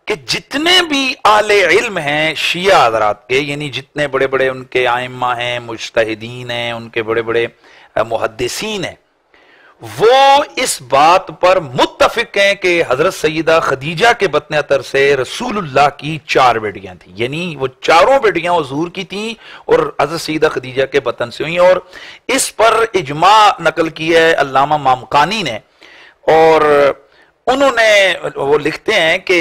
کہ جتنے بھی اہل علم ہیں شیعہ حضرات کے، یعنی جتنے بڑے بڑے ان کے ائمہ ہیں، مجتہدین ہیں، ان کے بڑے بڑے محدثین ہیں، وہ اس بات پر متفق ہیں کہ حضرت سیدہ خدیجہ کے بطن عطر سے رسول اللہ کی 4 بیٹیاں تھیں، یعنی وہ چاروں بیٹیاں حضور کی تھیں اور حضرت سیدہ خدیجہ کے بطن سے ہوئیں، اور اس پر اجماع نقل کیا ہے علامہ مامقانی نے، اور انہوں نے وہ لکھتے ہیں کہ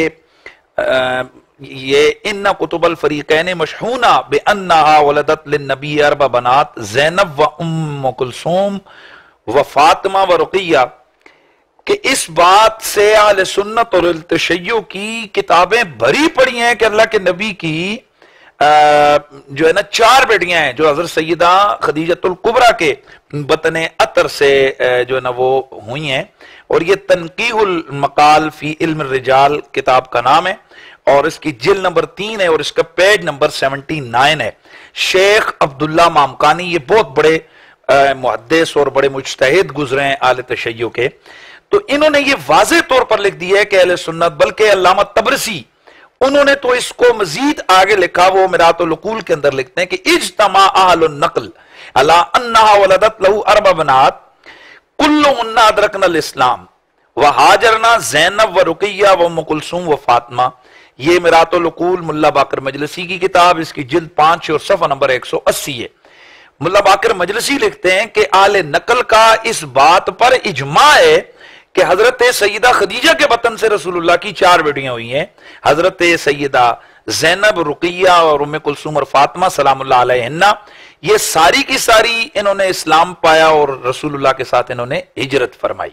یہ ان کتب الفریقین مشحونہ بانہا ولدت للنبی 4 بنات زینب و ام کلثوم و فاطمہ و رقیہ، کہ اس بات سے اہل سنت اور التشیع کی کتابیں بھری پڑی ہیں کہ اللہ کے نبی کی جو ہے نا 4 بیٹیاں ہیں جو حضرت سیدہ خدیجۃ الکبریٰ کے بطن عطر سے جو ہے نا وہ ہوئی ہیں، اور یہ تنقیح المقال فی علم الرجال کتاب کا نام ہے، اور اس کی جلد نمبر 3 ہے اور اس کا پیج نمبر 79 ہے۔ شیخ عبداللہ مامقانی یہ بہت بڑے محدث اور بڑے مجتہد گزرے ہیں اہل تشیع کے، تو انہوں نے یہ واضح طور پر لکھ دیا ہے کہ اہل سنت، بلکہ علامہ طبرسی انہوں نے تو اس کو مزید آگے لکھا، وہ مرات العقول کے اندر لکھتے ہیں کہ اجتماع اہل النقل علی انہا ولدت لہو 4 بنات کلہن ادرکن الاسلام وہاجرنا زینب و رقیہ و ام کلثوم و فاطمہ۔ یہ مرات العقول ملا باقر مجلسی کی کتاب، اس کی جلد 5 اور صفحہ نمبر 180 ہے۔ ملا باقر مجلسی لکھتے ہیں کہ اہل نقل کا اس بات پر اجماع ہے کہ حضرت سیدہ خدیجہ کے بطن سے رسول اللہ کی 4 بیٹیاں ہوئی ہیں، حضرت سیدہ زینب، رقیہ اور ام کلثوم اور فاطمہ سلام اللہ علیہن، یہ ساری کی ساری انہوں نے اسلام پایا اور رسول اللہ کے ساتھ انہوں نے ہجرت فرمائی۔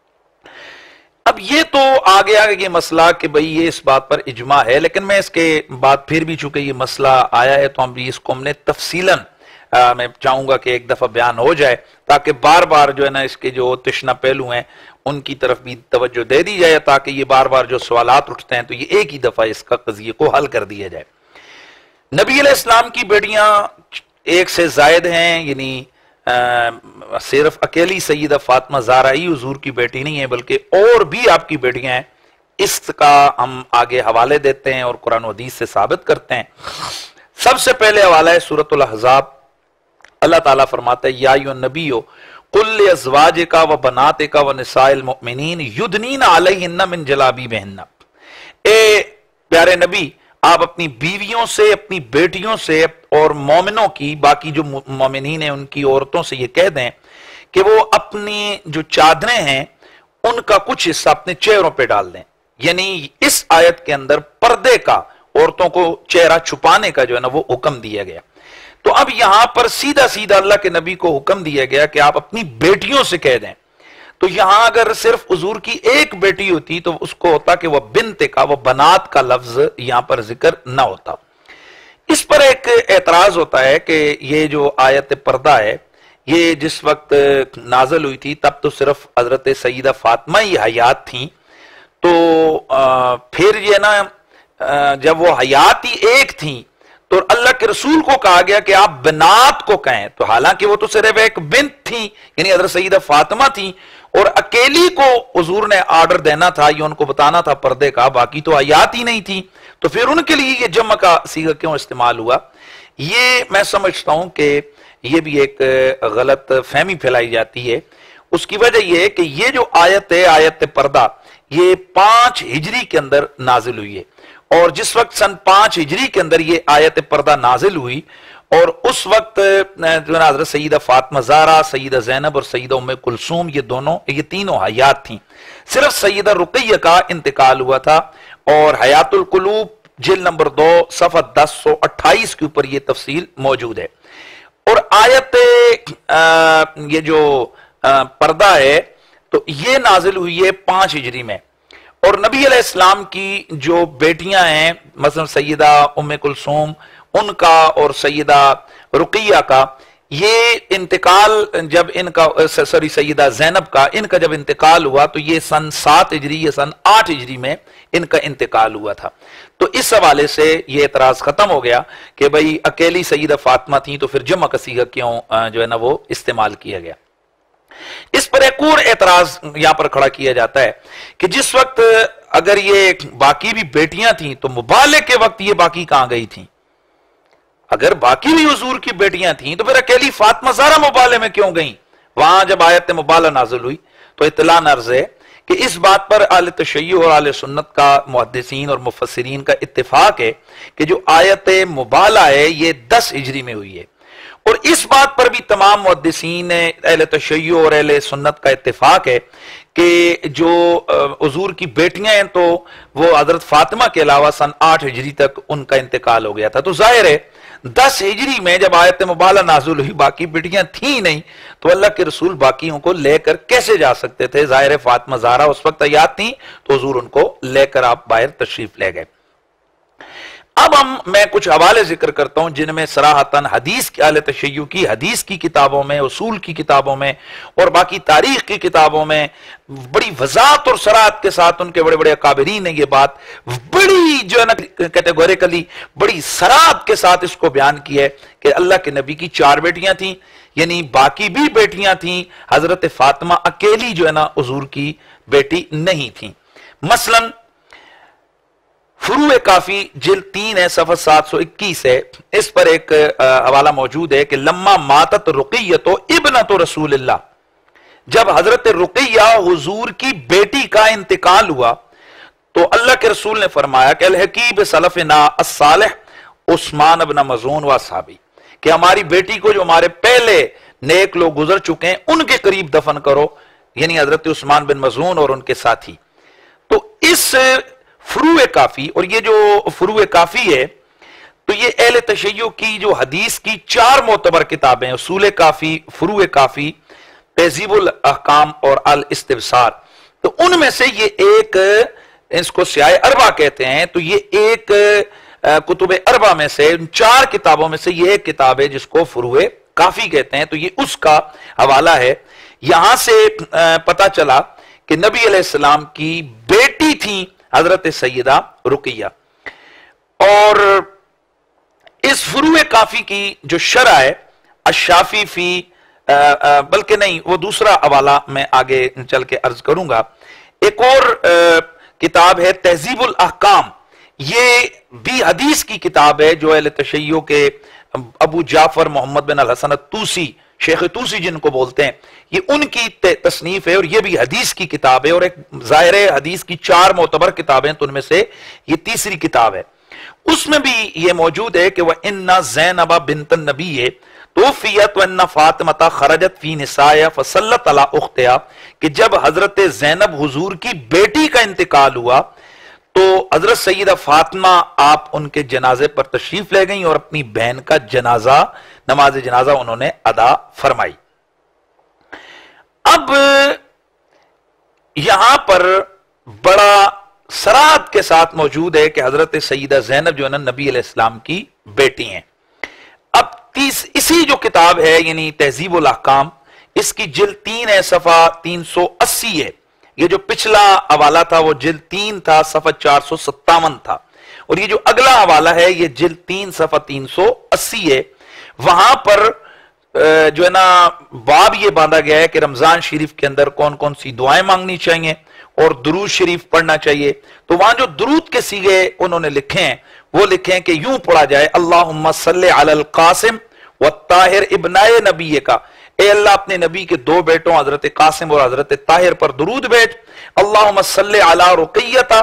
اب یہ تو آگے یہ مسئلہ کہ بھئی یہ اس بات پر اجماع ہے، لیکن میں اس کے بعد پھر بھی چونکہ یہ مسئلہ آیا ہے تو ہم بھی اس کو ہم نے تفصیلاً میں چاہوں گا کہ ایک دفعہ بیان ہو جائے، تاکہ بار بار جو ہے نا اس کے جو تشنہ پہلو ہیں ان کی طرف بھی توجہ دے دی جائے، تاکہ یہ بار بار جو سوالات اٹھتے ہیں تو یہ ایک ہی دفعہ اس کا قضیے کو حل کر دیا جائے۔ نبی علیہ السلام کی بیٹیاں 1 سے زائد ہیں، یعنی صرف اکیلی سیدہ فاطمہ زہرا ہی حضور کی بیٹی نہیں ہے، بلکہ اور بھی آپ کی بیٹیاں ہیں، اس کا ہم آگے حوالے دیتے ہیں اور قرآن و حدیث سے ثابت کرتے ہیں۔ سب سے پہلے حوالہ ہے سورۃ الاحزاب، اللہ تعالیٰ فرماتا ہے یا ایھا النبی قل لازواجک و بناتک و نساء المؤمنین یدنین علیہن من جلابیبہن، اے پیارے نبی آپ اپنی بیویوں سے، اپنی بیٹیوں سے اور مومنوں کی، باقی جو مومنین ہیں ان کی عورتوں سے یہ کہہ دیں کہ وہ اپنی جو چادریں ہیں ان کا کچھ حصہ اپنے چہروں پہ ڈال دیں، یعنی اس آیت کے اندر پردے کا، عورتوں کو چہرہ چھپانے کا جو ہے نا وہ حکم دیا گیا۔ تو اب یہاں پر سیدھا سیدھا اللہ کے نبی کو حکم دیا گیا کہ آپ اپنی بیٹیوں سے کہہ دیں، تو یہاں اگر صرف حضور کی ایک بیٹی ہوتی تو اس کو ہوتا کہ وہ بنت کا، وہ بنات کا لفظ یہاں پر ذکر نہ ہوتا۔ اس پر ایک اعتراض ہوتا ہے کہ یہ جو آیت پردہ ہے یہ جس وقت نازل ہوئی تھی تب تو صرف حضرت سیدہ فاطمہ ہی حیات تھیں، تو پھر یہ نا جب وہ حیات ہی ایک تھیں تو اللہ کے رسول کو کہا گیا کہ آپ بنات کو کہیں، تو حالانکہ وہ تو صرف ایک بنت تھی، یعنی حضرت سیدہ فاطمہ تھی، اور اکیلی کو حضور نے آرڈر دینا تھا یا ان کو بتانا تھا پردے کا، باقی تو حیات ہی نہیں تھی، تو پھر ان کے لیے یہ جمع کا صیغہ کیوں استعمال ہوا؟ یہ میں سمجھتا ہوں کہ یہ بھی ایک غلط فہمی پھیلائی جاتی ہے۔ اس کی وجہ یہ ہے کہ یہ جو آیت ہے، آیت پردہ، یہ 5 ہجری کے اندر نازل ہوئی ہے، اور جس وقت سن 5 ہجری کے اندر یہ آیت پردہ نازل ہوئی، اور اس وقت حضرت سیدہ فاطمہ زہرا، سیدہ زینب اور سیدہ ام کلثوم یہ تینوں حیات تھیں، صرف سیدہ رقیہ کا انتقال ہوا تھا، اور حیات القلوب جلد نمبر 2 صفحہ 1028 کے اوپر یہ تفصیل موجود ہے۔ اور آیت یہ جو پردہ ہے تو یہ نازل ہوئی ہے 5 ہجری میں، اور نبی علیہ السلام کی جو بیٹیاں ہیں مثلا سیدہ ام کلثوم ان کا اور سیدہ رقیہ کا، یہ انتقال جب ان کا سیدہ زینب کا، ان کا جب انتقال ہوا تو یہ سن 7 ہجری یا سن 8 ہجری میں ان کا انتقال ہوا تھا۔ تو اس حوالے سے یہ اعتراض ختم ہو گیا کہ بھئی اکیلی سیدہ فاطمہ تھیں تو پھر جمع کا صیغہ کیوں جو ہے نا وہ استعمال کیا گیا۔ اس پر ایک اور اعتراض یہاں پر کھڑا کیا جاتا ہے کہ جس وقت اگر یہ باقی بھی بیٹیاں تھیں تو مبالغ کے وقت یہ باقی کہاں گئی تھیں؟ اگر باقی بھی حضور کی بیٹیاں تھیں تو پھر اکیلی فاطمہ زہرا مبالغ میں کیوں گئیں؟ وہاں جب آیت مبالغہ نازل ہوئی تو اطلاع عرض ہے کہ اس بات پر اہل تشیع اور اہل سنت کا محدثین اور مفسرین کا اتفاق ہے کہ جو آیت مبالغہ ہے یہ 10 ہجری میں ہوئی ہے، اور اس بات پر بھی تمام محدثین اہل تشیع اور اہل سنت کا اتفاق ہے کہ جو حضور کی بیٹیاں ہیں تو وہ حضرت فاطمہ کے علاوہ سن 8 ہجری تک ان کا انتقال ہو گیا تھا۔ تو ظاہر ہے 10 ہجری میں جب آیت مبالغہ نازل ہوئی باقی بیٹیاں تھیں نہیں تو اللہ کے رسول باقیوں کو لے کر کیسے جا سکتے تھے؟ ظاہر ہے فاطمہ زہرا اس وقت حیات تھیں تو حضور ان کو لے کر آپ باہر تشریف لے گئے۔ اب میں کچھ حوالے ذکر کرتا ہوں جن میں صراحتاً حدیث کی اہل تشیع کی حدیث کی کتابوں میں، اصول کی کتابوں میں اور باقی تاریخ کی کتابوں میں بڑی وضاحت اور صراحت کے ساتھ ان کے بڑے بڑے اکابرین نے یہ بات بڑی جو ہے نا کیٹیگوریکلی بڑی صراحت کے ساتھ اس کو بیان کی ہے کہ اللہ کے نبی کی 4 بیٹیاں تھیں، یعنی باقی بھی بیٹیاں تھیں، حضرت فاطمہ اکیلی جو ہے نا حضور کی بیٹی نہیں تھیں۔ مثلاً فروع کافی جلد 3 ہے، صفحہ 721 ہے، اس پر ایک حوالہ موجود ہے کہ لما ماتت رقیۃ ابنۃ رسول اللہ، جب حضرت رقیہ حضور کی بیٹی کا انتقال ہوا تو اللہ کے رسول نے فرمایا کہ الحقیب سلفنا الصالح عثمان بن مظعون و اصحابی، کہ ہماری بیٹی کو جو ہمارے پہلے نیک لوگ گزر چکے ہیں ان کے قریب دفن کرو، یعنی حضرت عثمان بن مظعون اور ان کے ساتھی۔ تو اس فروع کافی، اور یہ جو فروع کافی ہے تو یہ اہل تشیع کی جو حدیث کی 4 معتبر کتابیں، اصول کافی، فروع کافی، تہذیب الاحکام اور الاستبصار، تو ان میں سے یہ ایک، اس کو سیاہ اربع کہتے ہیں، تو یہ ایک کتب اربع میں سے 4 کتابوں میں سے یہ ایک کتاب ہے جس کو فروع کافی کہتے ہیں، تو یہ اس کا حوالہ ہے۔ یہاں سے پتہ چلا کہ نبی علیہ السلام کی بیٹی تھیں حضرت سیدہ رقیہ، اور اس فروع کافی کی جو شرح ہے الشافی فی، بلکہ نہیں وہ دوسرا حوالہ میں آگے چل کے عرض کروں گا۔ ایک اور کتاب ہے تہذیب الاحکام، یہ بھی حدیث کی کتاب ہے جو اہل تشیع کے ابو جعفر محمد بن الحسن الطوسی، شیخ طوسی جن کو بولتے ہیں، یہ ان کی تصنیف ہے اور یہ بھی حدیث کی کتاب ہے، اور ایک ظاہر حدیث کی 4 معتبر کتابیں تو ان میں سے یہ تیسری کتاب ہے۔ اس میں بھی یہ موجود ہے کہ وَإِنَّ زَيْنَبَ بِنْتَ النَّبِيِّ تُوفِّيَتْ وَإِنَّ فَاطِمَةَ خَرَجَتْ فِي نِسَائِهَا فَصَلَّتْ عَلَىٰ أُخْتِهَا، کہ جب حضرت زینب حضور کی بیٹی کا انتقال ہوا تو حضرت سیدہ فاطمہ آپ ان کے جنازے پر تشریف لے گئیں اور اپنی بہن کا جنازہ، نماز جنازہ انہوں نے ادا فرمائی۔ اب یہاں پر بڑا صراحت کے ساتھ موجود ہے کہ حضرت سیدہ زینب جو ہے نا نبی علیہ السلام کی بیٹی ہیں۔ اب اسی جو کتاب ہے یعنی تہذیب الاحکام، اس کی جلد 3 ہے، صفحہ 380 ہے، یہ جو پچھلا حوالہ تھا وہ جلد 3 تھا، صفحہ 457 تھا، اور یہ جو اگلا حوالہ ہے یہ جلد 3 صفحہ 380 ہے۔ وہاں پر جو ہے نا باب یہ باندھا گیا ہے کہ رمضان شریف کے اندر کون کون سی دعائیں مانگنی چاہیے اور درود شریف پڑھنا چاہیے، تو وہاں جو درود کے صیغے انہوں نے لکھے ہیں وہ لکھیں کہ یوں پڑھا جائے اللہم صلی علی القاسم والطاہر ابنائے نبی کا، اے اللہ اپنے نبی کے 2 بیٹوں حضرت قاسم اور حضرت طاہر پر درود بھیج۔ اللہم صلی علی رقیہ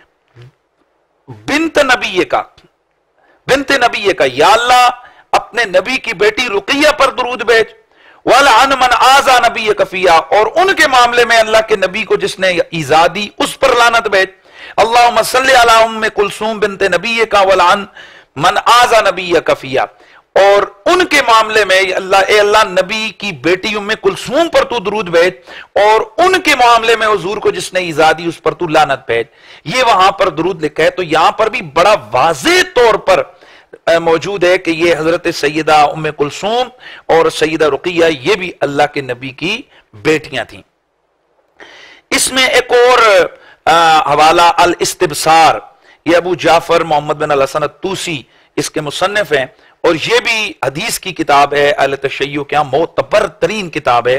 بنت نبی کا، بنت نبی کا، یا اللہ اپنے نبی کی بیٹی رقیہ پر درود بھیج۔ وَلَعَنْ مَنْ آذَى نَبِيَّكَ فِيهَا، اور ان کے معاملے میں اللہ کے نبی کو جس نے ایذا دی اس پر لعنت بھیج۔ اللہم صلی علی ام کلثوم بنت نبیک وَلَعَنْ مَنْ آذَى نَبِيَّكَ فِيهَا، اور ان کے معاملے میں اے اللہ نبی کی بیٹی ام کلثوم پر تو درود بھیج، اور ان کے معاملے میں حضور کو جس نے ایذا دی اس پر تو لعنت بھیج۔ یہ وہاں پر درود لکھا ہے، تو یہاں پر بھی بڑا واضح طور پر موجود ہے کہ یہ حضرت سیدہ ام کلثوم اور سیدہ رقیہ یہ بھی اللہ کے نبی کی بیٹیاں تھیں۔ اس میں ایک اور حوالہ الاستبصار، یہ ابو جعفر محمد بن الحسن الطوسی اس کے مصنف ہیں، اور یہ بھی حدیث کی کتاب ہے، اہل تشیع کے ہاں معتبر ترین کتاب ہے،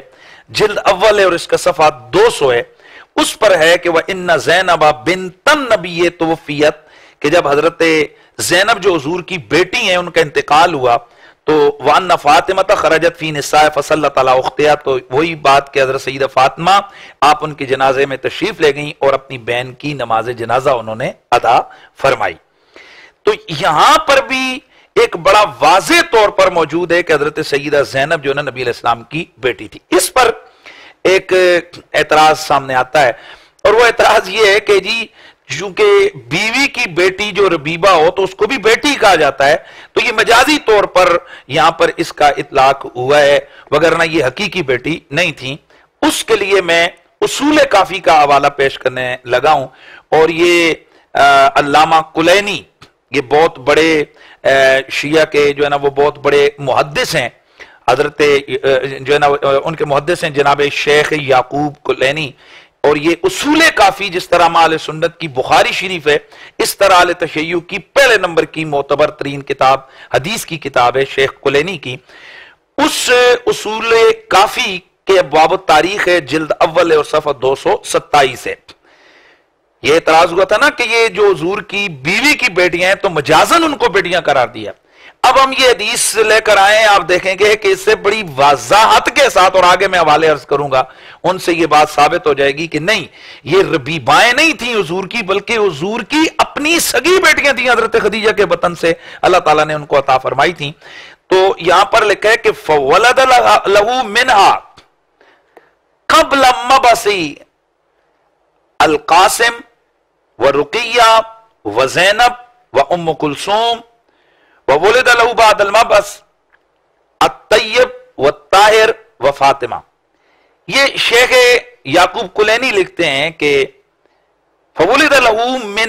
جلد اول ہے اور اس کا صفحہ 200 ہے، اس پر ہے کہ وَإِنَّ زَيْنَبَ بِنْتَ النَّبِيِّ تُوفِّيَتْ، کہ جب حضرت زینب جو حضور کی بیٹی ہیں ان کا انتقال ہوا تو وَأَنَّ فَاطِمَةَ خَرَجَتْ فِي نِسَاءِ فَصَلَّتْ عَلَىٰ أُخْتِهَا، تو وہی بات کہ حضرت سیدہ فاطمہ آپ ان کے جنازے میں تشریف لے گئیں اور اپنی بہن کی نماز جنازہ انہوں نے ادا فرمائی۔ تو یہاں پر بھی ایک بڑا واضح طور پر موجود ہے کہ حضرت سیدہ زینب جو ہے نا نبی علیہ السلام کی بیٹی تھی۔ اس پر ایک اعتراض سامنے آتا ہے، اور وہ اعتراض یہ ہے کہ جی چونکہ بیوی کی بیٹی جو ربیبہ ہو تو اس کو بھی بیٹی کہا جاتا ہے، تو یہ مجازی طور پر یہاں پر اس کا اطلاق ہوا ہے، وگرنہ یہ حقیقی بیٹی نہیں تھی۔ اس کے لیے میں اصول کافی کا حوالہ پیش کرنے لگا ہوں، اور یہ علامہ کلینی، یہ بہت بڑے شیعہ کے جو ہے نا وہ بہت بڑے محدث ہیں، حضرت جو ہے نا ان کے محدث ہیں جناب شیخ یعقوب کلینی، اور یہ اصول کافی جس طرح اہل سنت کی بخاری شریف ہے، اس طرح اہل تشیع کی پہلے نمبر کی معتبر ترین کتاب حدیث کی کتاب ہے شیخ کلینی کی، اس اصول کافی کے ابواب التاریخ ہے، جلد اول ہے اور صفحہ 227 ہے۔ یہ اعتراض ہوا تھا نا کہ یہ جو حضور کی بیوی کی بیٹیاں ہیں تو مجازن ان کو بیٹیاں قرار دیا۔ اب ہم یہ حدیث لے کر آئے، آپ دیکھیں گے کہ اس سے بڑی وضاحت کے ساتھ، اور آگے میں حوالے عرض کروں گا، ان سے یہ بات ثابت ہو جائے گی کہ نہیں، یہ ربیبائیں نہیں تھیں حضور کی، بلکہ حضور کی اپنی سگی بیٹیاں تھیں، حضرت خدیجہ کے بطن سے اللہ تعالیٰ نے ان کو عطا فرمائی تھیں۔ تو یہاں پر لکھا ہے کہ فَوَلَدَ لَهُ مِنْهَا قَبْلَ مَبْعَثِ القاسم ورقیہ وزینب وام کلثوم وولد له بعد المبعث الطیب والطاہر وفاطمہ۔ یہ شیخ یعقوب کلینی لکھتے ہیں کہ فولد له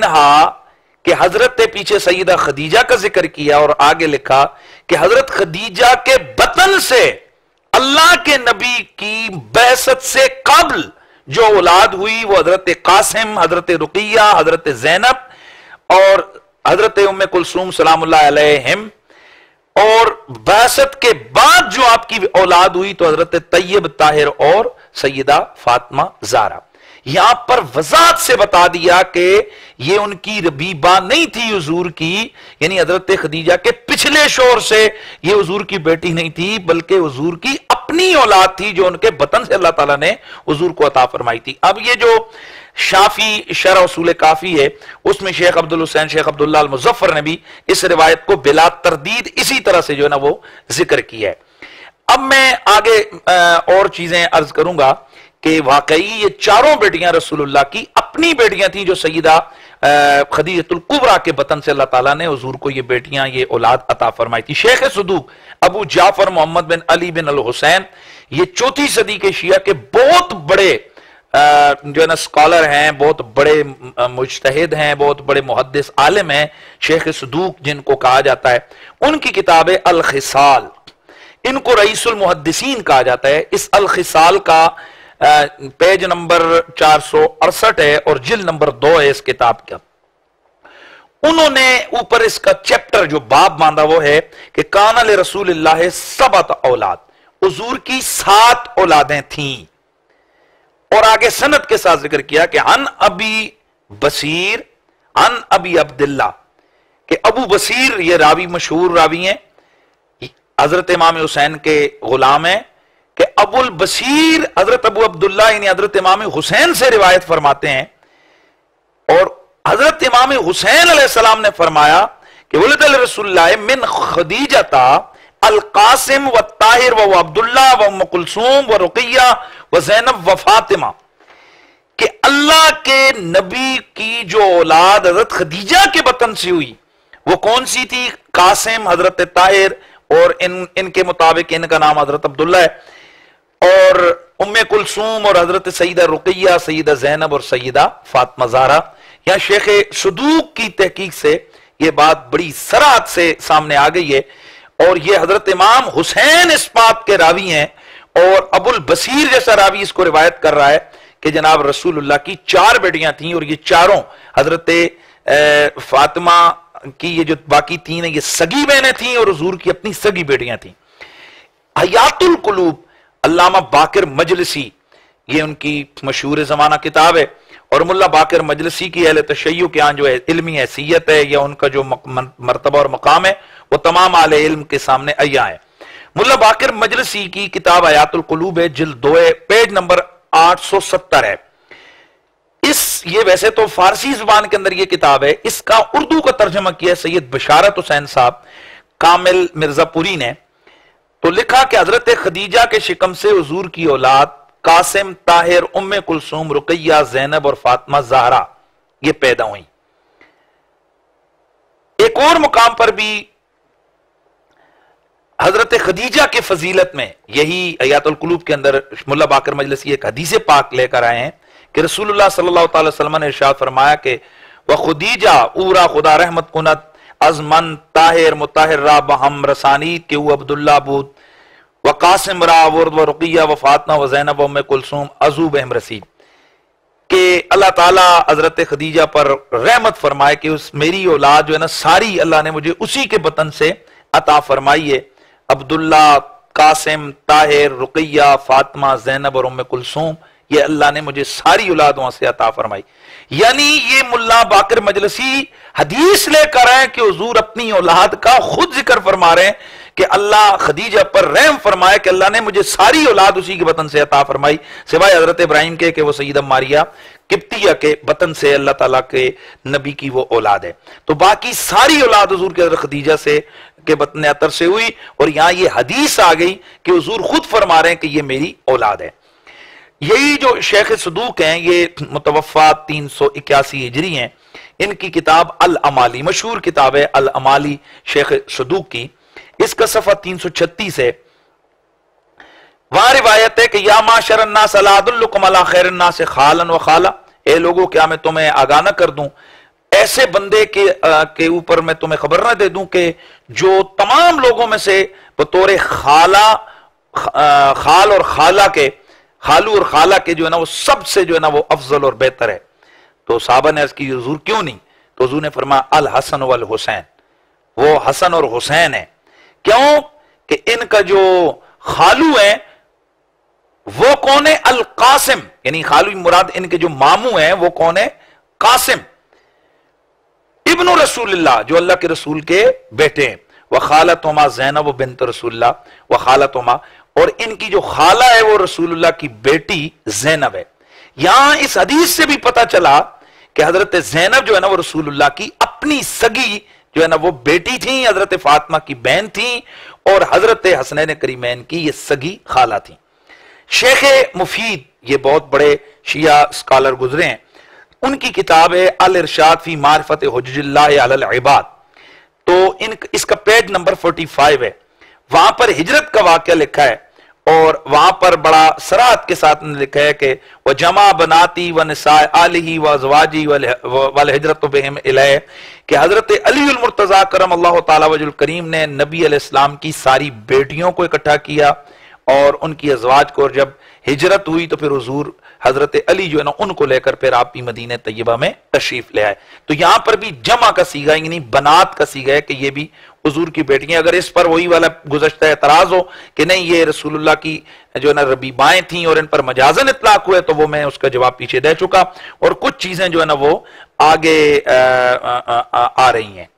منها، کہ حضرت پیچھے سیدہ خدیجہ کا ذکر کیا اور آگے لکھا کہ حضرت خدیجہ کے بطن سے اللہ کے نبی کی بعثت سے قبل جو اولاد ہوئی وہ حضرت قاسم، حضرت رقیہ، حضرت زینب اور حضرت ام کلثوم سلام اللہ علیہم، اور بعثت کے بعد جو آپ کی اولاد ہوئی تو حضرت طیب، طاہر اور سیدہ فاطمہ زہرا۔ یہاں پر وضاحت سے بتا دیا کہ یہ ان کی ربیبہ نہیں تھی حضور کی، یعنی حضرت خدیجہ کے پچھلے شوہر سے یہ حضور کی بیٹی نہیں تھی، بلکہ حضور کی اپنی اولاد تھی جو ان کے بطن سے اللہ تعالیٰ نے حضور کو عطا فرمائی تھی۔ اب یہ جو شافی شرح اصول کافی ہے، اس میں شیخ عبدالحسین شیخ عبداللہ المظفر نے بھی اس روایت کو بلا تردید اسی طرح سے جو ہے نا وہ ذکر کیا ہے۔ اب میں آگے اور چیزیں عرض کروں گا کہ واقعی یہ چاروں بیٹیاں رسول اللہ کی اپنی بیٹیاں تھیں جو سیدہ خدیجۃ الکبریٰ کے بطن سے اللہ تعالیٰ نے حضور کو یہ بیٹیاں، یہ اولاد عطا فرمائی تھی۔ شیخ صدوق ابو جعفر محمد بن علی بن الحسین، یہ 4 صدی کے شیعہ کے بہت بڑے جو ہے نا اسکالر ہیں، بہت بڑے مجتہد ہیں، بہت بڑے محدث عالم ہیں، شیخ صدوق جن کو کہا جاتا ہے۔ ان کی کتاب ہے الخصال، ان کو رئیس المحدثین کہا جاتا ہے۔ اس الخصال کا پیج نمبر 468 ہے اور جلد نمبر 2 ہے اس کتاب کا۔ انہوں نے اوپر اس کا چیپٹر جو باب باندھا وہ ہے کہ کان لرسول اللہ 7 اولاد، حضور کی 7 اولادیں تھیں، اور آگے سند کے ساتھ ذکر کیا کہ عن ابی بصیر عن ابی عبداللہ، کہ ابو بصیر یہ راوی مشہور راوی ہیں، حضرت امام حسین کے غلام ہیں، کہ ابو البصیر حضرت ابو عبداللہ یعنی حضرت امام حسین سے روایت فرماتے ہیں، اور حضرت امام حسین علیہ السلام نے فرمایا کہ ولد رسول اللہ من خدیجہ القاسم والطاہر و عبداللہ و ام کلثوم و رقیہ و زینب و فاطمہ، کہ اللہ کے نبی کی جو اولاد حضرت خدیجہ کے بطن سے ہوئی وہ کون سی تھی؟ قاسم، حضرت طاہر، اور ان کے مطابق ان کا نام حضرت عبداللہ ہے، اور ام کلثوم اور حضرت سیدہ رقیہ، سیدہ زینب اور سیدہ فاطمہ زہرا۔ یہاں شیخ صدوق کی تحقیق سے یہ بات بڑی صراحت سے سامنے آ گئی ہے، اور یہ حضرت امام حسین اس بات کے راوی ہیں، اور ابو البصیر جیسا راوی اس کو روایت کر رہا ہے کہ جناب رسول اللہ کی 4 بیٹیاں تھیں، اور یہ چاروں حضرت فاطمہ کی یہ جو باقی 3 ہیں یہ سگی بہنیں تھیں اور حضور کی اپنی سگی بیٹیاں تھیں۔ حیات القلوب علامہ باقر مجلسی، یہ ان کی مشہور زمانہ کتاب ہے، اور ملا باقر مجلسی کی اہل تشیع کے ہاں جو ہے علمی حیثیت ہے یا ان کا جو مرتبہ اور مقام ہے وہ تمام اہل علم کے سامنے عیاں ہے۔ ملا باقر مجلسی کی کتاب آیات القلوب ہے، جلد 2 ہے، پیج نمبر 870 ہے۔ یہ ویسے تو فارسی زبان کے اندر یہ کتاب ہے، اس کا اردو کا ترجمہ کیا سید بشارت حسین صاحب کامل مرزا پوری نے، تو لکھا کہ حضرت خدیجہ کے شکم سے حضور کی اولاد قاسم، طاہر، ام کلثوم، رقیہ، زینب اور فاطمہ زہرا یہ پیدا ہوئی۔ ایک اور مقام پر بھی حضرت خدیجہ کے فضیلت میں یہی آیات القلوب کے اندر ملا باقر مجلسی ایک حدیث پاک لے کر آئے ہیں کہ رسول اللہ صلی اللہ تعالی وسلم نے ارشاد فرمایا کہ وَخدیجہ اورا خدا رحمت کنت از من طاہر مطہر را بہم رسانید کہ وہ عبداللہ بود وقاسم را ورد و رقیہ و فاطمہ و زینب و ام کلثوم ازو بہم رسید، کہ اللہ تعالیٰ حضرت خدیجہ پر رحمت فرمائے کہ اس میری اولاد جو ہے نا ساری اللہ نے مجھے اسی کے بطن سے عطا فرمائی ہے، عبداللہ، قاسم، طاہر، رقیہ، فاطمہ، زینب اور ام کلثوم، یہ اللہ نے مجھے ساری اولاد وہاں سے عطا فرمائی۔ یعنی یہ ملا باقر مجلسی حدیث لے کر آئے کہ حضور اپنی اولاد کا خود ذکر فرما رہے ہیں کہ اللہ خدیجہ پر رحم فرمائے کہ اللہ نے مجھے ساری اولاد اسی کے بطن سے عطا فرمائی، سوائے حضرت ابراہیم کے کہ وہ سیدہ ماریہ قبطیہ کے بطن سے اللہ تعالیٰ کے نبی کی وہ اولاد ہے، تو باقی ساری اولاد حضور کے حضرت خدیجہ سے کے بطن عطر سے ہوئی، اور یہاں یہ حدیث آ گئی کہ حضور خود فرما رہے ہیں کہ یہ میری اولاد ہے۔ یہی جو شیخ صدوق ہیں، یہ متوفا 381 ہجری ہیں، ان کی کتاب الامالی، مشہور کتاب ہے الامالی شیخ صدوق کی، اس کا صفحہ 336 ہے۔ وہاں روایت ہے کہ یا معاشر الناس لا ادلکم علی خیر الناس خالا و خالہ، اے لوگوں کیا میں تمہیں آگاہ نہ کر دوں ایسے بندے کے اوپر میں تمہیں خبر نہ دے دوں کہ جو تمام لوگوں میں سے بطور خالہ، خال اور خالہ کے، خالو اور خالہ کے جو ہے نا وہ سب سے جو ہے نا وہ افضل اور بہتر ہے۔ تو صحابہ نے عرض کی حضور کیوں نہیں؟ تو حضور نے فرمایا الحسن والحسین، وہ حسن اور حسین ہے۔ کیوں کہ ان کا جو خالو ہیں وہ کون ہے؟ القاسم، یعنی خالو مراد ان کے جو ماموں ہیں وہ کون ہے؟ قاسم ابن رسول اللہ، جو اللہ کے رسول کے بیٹے ہیں، وخالتہما زینب بنت رسول اللہ وخالتہما، اور ان کی جو خالہ ہے وہ رسول اللہ کی بیٹی زینب ہے۔ یہاں اس حدیث سے بھی پتا چلا کہ حضرت زینب جو ہے نا وہ رسول اللہ کی اپنی سگی جو ہے نا وہ بیٹی تھیں، حضرت فاطمہ کی بہن تھیں، اور حضرت حسنین کریمین کی یہ سگی خالہ تھیں۔ شیخ مفید، یہ بہت بڑے شیعہ اسکالر گزرے ہیں، ان کی کتاب ہے الارشاد فی معرفت حجج اللہ علی العباد، تو اس کا پیج نمبر 45 ہے، وہاں پر ہجرت کا واقعہ لکھا ہے، اور وہاں پر بڑا صراحت کے ساتھ لکھا ہے کہ وجمع بناتی ونساء آلہ وازواجی والہجرت بہم الیہ، کہ حضرت علی المرتضی کرم اللہ تعالی وجہ الکریم نے نبی علیہ السلام کی ساری بیٹیوں کو اکٹھا کیا اور ان کی ازواج کو، اور جب ہجرت ہوئی تو پھر حضور حضرت علی جو ہے نا ان کو لے کر پھر آپ مدینہ طیبہ میں تشریف لے آئے۔ تو یہاں پر بھی جمع کا صیغہ یعنی بنات کا صیغہ ہے کہ یہ بھی حضور کی بیٹیاں۔ اگر اس پر وہی والا گزشتہ اعتراض ہو کہ نہیں یہ رسول اللہ کی جو ہے نا ربیبائیں تھیں اور ان پر مجازن اطلاق ہوئے، تو وہ میں اس کا جواب پیچھے دے چکا، اور کچھ چیزیں جو ہے نا وہ آگے آ رہی ہیں۔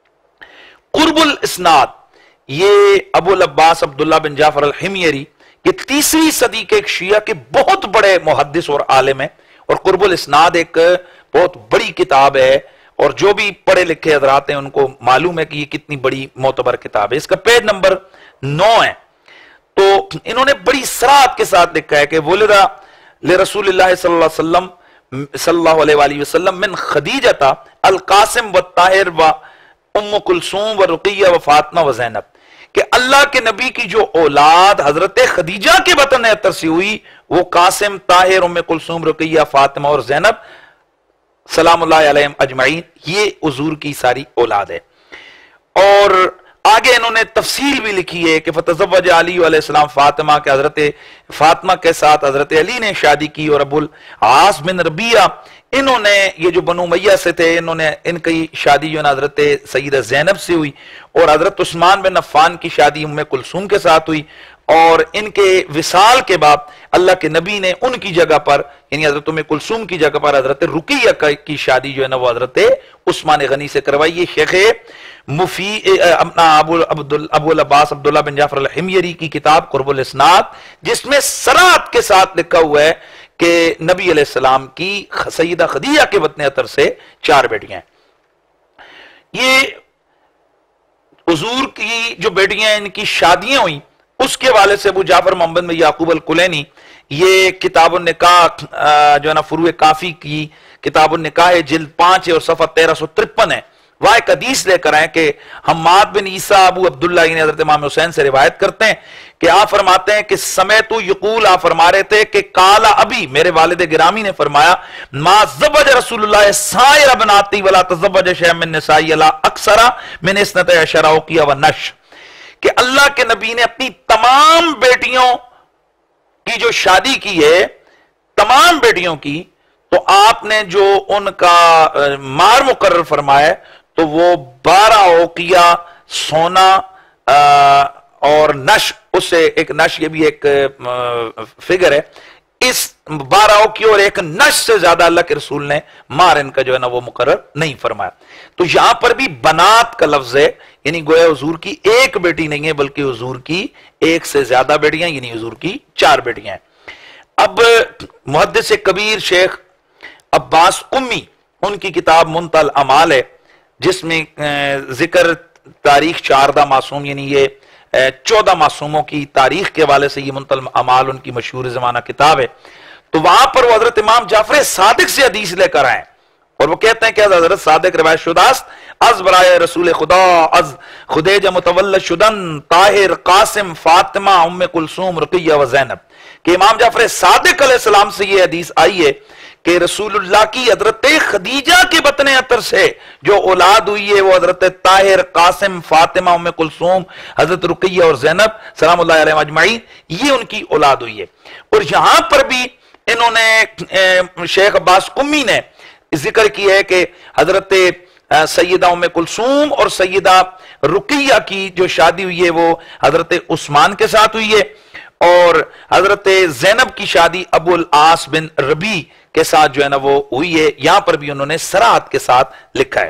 قرب الاسناد، یہ ابو العباس عبداللہ بن جعفر الحمیری، یہ 3 صدی کے ایک شیعہ کے بہت بڑے محدث اور عالم ہیں، اور قرب الاسناد ایک بہت بڑی کتاب ہے، اور جو بھی پڑھے لکھے حضرات ہیں ان کو معلوم ہے کہ یہ کتنی بڑی معتبر کتاب ہے۔ اس کا پیج نمبر 9 ہے، تو انہوں نے بڑی صراحت کے ساتھ لکھا ہے کہ ولدہ لرسول اللہ صلی اللہ علیہ وسلم من خدیجہ القاسم والطاہر و ام کلثوم و رقیہ و فاطمہ و زینب، کہ اللہ کے نبی کی جو اولاد حضرت خدیجہ کے بطن عطر سے ہوئی وہ قاسم، طاہر، ام کلثوم، رقیہ، فاطمہ اور زینب سلام اللہ علیہم اجمعین، یہ حضور کی ساری اولاد ہے۔ اور آگے انہوں نے تفصیل بھی لکھی ہے کہ فتزوج علی علیہ السلام فاطمہ، کہ حضرت فاطمہ کے ساتھ حضرت علی نے شادی کی، اور ابو العاص بن ربیعہ انہوں نے، یہ جو بنو امیہ سے تھے، انہوں نے ان کی شادی جو ہے نا حضرت سیدہ زینب سے ہوئی، اور حضرت عثمان بن عفان کی شادی ام کلثوم کے ساتھ ہوئی، اور ان کے وصال کے بعد اللہ کے نبی نے ان کی جگہ پر یعنی حضرت ام کلثوم کی جگہ پر حضرت رقیہ کی شادی جو ہے نا وہ حضرت عثمان غنی سے کروائی. یہ شیخ ابو العباس عبداللہ بن جعفر الحمیری کی کتاب قرب الاسناد، جس میں صراحت کے ساتھ لکھا ہوا ہے کہ نبی علیہ السلام کی سیدہ خدیجہ کے بطن عطر سے 4 بیٹیاں ہیں. یہ حضور کی جو بیٹیاں ان کی شادیاں ہوئیں اس کے والے سے ابو جعفر محمد بن یعقوب الکلینی یہ کتاب النکاح جو ہے نا فروع کافی کی کتاب النکاح جلد 5 ہے اور صفحہ 1353 ہے. وہ ایک حدیث لے کر آئے کہ حماد بن عیسیٰ ابو عبداللہ یعنی حضرت امام حسین سے روایت کرتے ہیں کہ آپ فرماتے ہیں کہ سمیت یقول، آپ فرما رہے تھے کہ قال ابی، میرے والد گرامی نے فرمایا، ما زوج رسول اللہ سائر بناتی ولا تزوج شیئا من نسائی الا اکثر من 12 اوقیہ ونش، کہ اللہ کے نبی نے اپنی تمام بیٹیوں کی جو شادی کی ہے، تمام بیٹیوں کی، تو آپ نے جو ان کا مہر مقرر فرمایا تو وہ 12 اوقیہ سونا اور نش، اس سے ایک نش یہ بھی ایک فگر ہے، اس 12 اوقیہ اور ایک نش سے زیادہ اللہ کے رسول نے مہر ان کا جو ہے نا وہ مقرر نہیں فرمایا. تو یہاں پر بھی بنات کا لفظ ہے، یعنی گویا حضور کی ایک بیٹی نہیں ہے بلکہ حضور کی ایک سے زیادہ بیٹیاں، یعنی حضور کی 4 بیٹیاں ہیں. اب محدث کبیر شیخ عباس قمی ان کی کتاب منتہی الاعمال ہے، جس میں ذکر تاریخ 14 معصوم یعنی یہ 14 معصوموں کی تاریخ کے حوالے سے یہ منتہی الاعمال ان کی مشہور زمانہ کتاب ہے. تو وہاں پر وہ حضرت امام جعفر صادق سے حدیث لے کر آئے اور وہ کہتے ہیں کہ حضرت صادق روایت شداست از برائے رسول خدا از خدیجہ متولد شدن طاہر قاسم فاطمہ ام کلثوم رقیہ و زینب، کہ امام جعفر صادق علیہ السلام سے یہ حدیث آئی ہے کہ رسول اللہ کی حضرت خدیجہ کے بطن عطر سے جو اولاد ہوئی ہے وہ حضرت طاہر قاسم فاطمہ ام کلثوم حضرت رقیہ اور زینب سلام اللہ علیہ اجمعین، یہ ان کی اولاد ہوئی ہے. اور یہاں پر بھی انہوں نے شیخ عباس قمی نے ذکر کیا ہے کہ حضرت سیدہ ام کلثوم اور سیدہ رقیہ کی جو شادی ہوئی ہے وہ حضرت عثمان کے ساتھ ہوئی ہے، اور حضرت زینب کی شادی ابو العاص بن ربی کے ساتھ جو ہے نا وہ ہوئی ہے. یہاں پر بھی انہوں نے صراحت کے ساتھ لکھا ہے.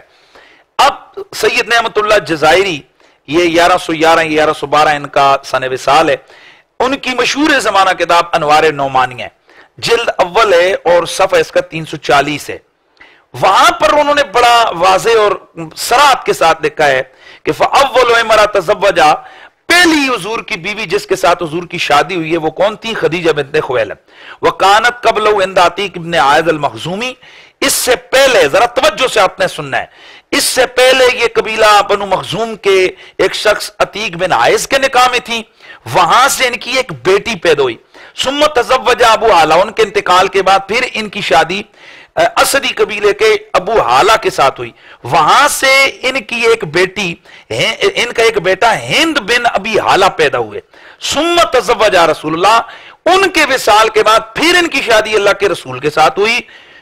اب سید نعمت اللہ جزائری یہ 1111 1112 ان کا سن وصال ہے، ان کی مشہور زمانہ کتاب انوار نعمانیہ جلد اول ہے اور صفحہ اس کا 340 ہے. وہاں پر انہوں نے بڑا واضح اور صراحت کے ساتھ لکھا ہے کہ فاول امرأ تزوجا، پہلی حضور کی بیوی جس کے ساتھ حضور کی شادی ہوئی ہے وہ کون تھی؟ خدیجہ بنت خویلد. وکانت قبل عند عتیق ابن عائض المخزومی، اس سے پہلے ذرا توجہ سے آپ نے سننا ہے، اس سے پہلے یہ قبیلہ بنو مخزوم کے ایک شخص عتیق بن عائض کے نکاح میں تھی، وہاں سے ان کی ایک بیٹی پیدا ہوئی. ثم تزوج ابو حالہ، ان کے انتقال کے بعد پھر ان کی شادی اسدی قبیلے کے ابو حالہ کے ساتھ ہوئی، وہاں سے ان کی ایک بیٹی ان کا ایک بیٹا ہند بن ابی حالہ پیدا ہوئے. ثم تزوج رسول اللہ، ان کے وصال کے بعد پھر ان کی شادی اللہ کے رسول کے ساتھ ہوئی.